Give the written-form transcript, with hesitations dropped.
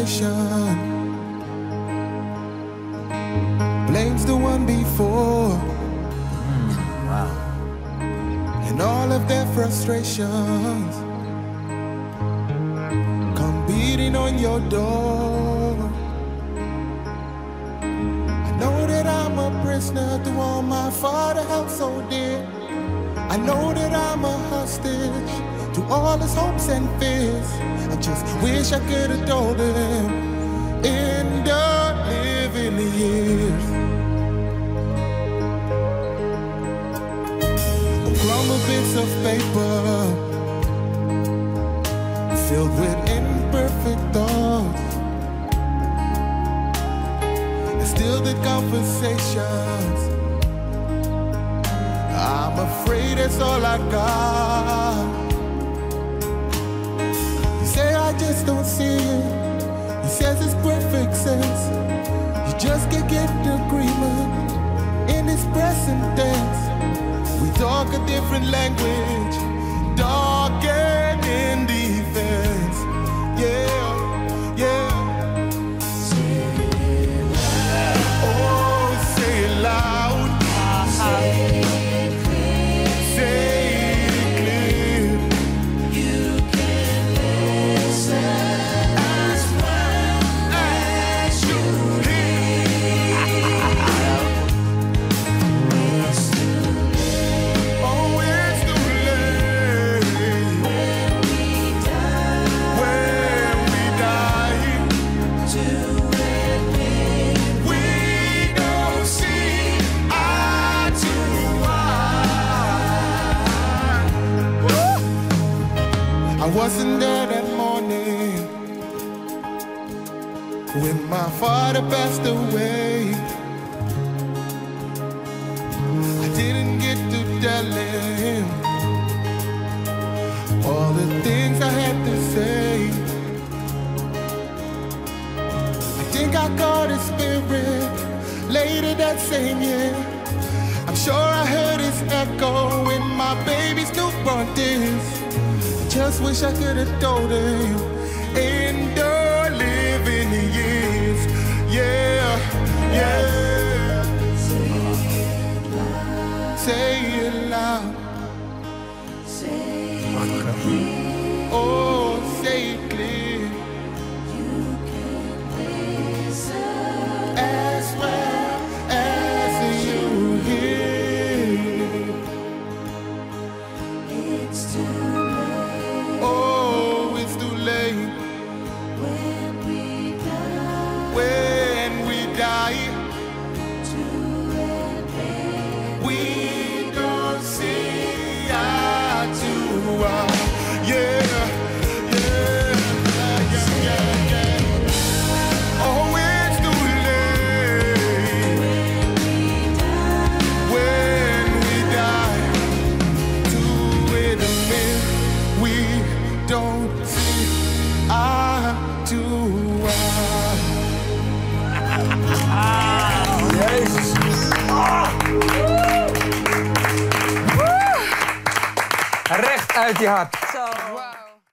generation blames the one before. Wow. And all of their frustrations come beating on your door. I know that I'm a prisoner to all my father held so dear. I know that I'm a hostage to all his hopes and fears. I just wish I could have told him in the living years. Crumbled bits of paper filled with imperfect thoughts, and still the conversations. I'm afraid that's all I got. You say I just don't see it. He says it's perfect sense. You just can't get the agreement in this present tense. We talk a different language, dark and indefense. Yeah, yeah. Say it loud. Oh, say it loud. Say it clear. Say it clear. You can listen as well as you hear. I wasn't there that morning when my father passed away. I didn't get to tell him all the things I had to say. I think I caught his spirit later that same year. I'm sure I heard his echo in my baby's newborn tears. Just wish I could have told him in the living years. Yeah, yeah. Say it loud. Say it clear. Oh, say it clear. You can listen as well as you hear. It's too oh, it's too late. When we die, we don't see eye to eye. Yeah, yeah, yeah, yeah, yeah. Oh, it's too late. When we die, to admit we don't see eye to eye. Jezus. Recht uit je hart.